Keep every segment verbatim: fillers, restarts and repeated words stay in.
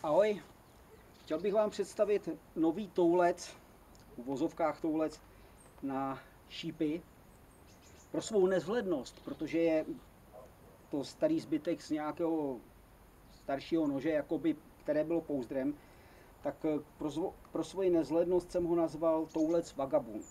Ahoj, chtěl bych vám představit nový toulec, v vozovkách toulec na šípy pro svou nevhlednost, protože je to starý zbytek z nějakého staršího nože, jakoby, které bylo pouzdrem, tak pro, zvo, pro svoji nevhlednost jsem ho nazval toulec Vagabund.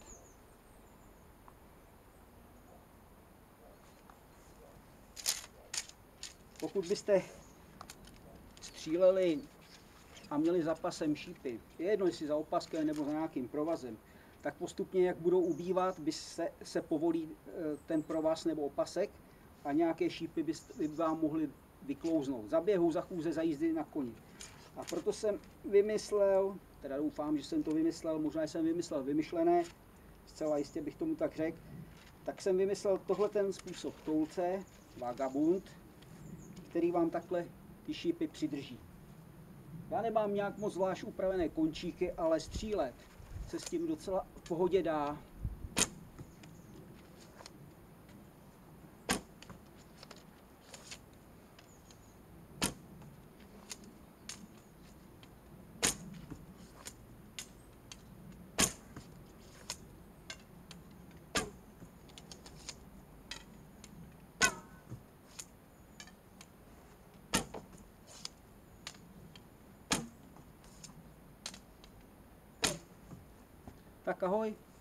Pokud byste stříleli a měli za pasem šípy, je jedno jestli za opaskem nebo za nějakým provazem, tak postupně, jak budou ubývat, by se, se povolí ten provaz nebo opasek a nějaké šípy by, by vám mohly vyklouznout za běhu, za chůze, za jízdy na koni. A proto jsem vymyslel, teda doufám, že jsem to vymyslel, možná jsem vymyslel vymyšlené, zcela jistě bych tomu tak řekl, tak jsem vymyslel tohle ten způsob toulce, Vagabund, který vám takhle ty šípy přidrží. Já nemám nějak moc zvlášť upravené končíky, ale střílet se s tím docela v pohodě dá. Tak ahoj.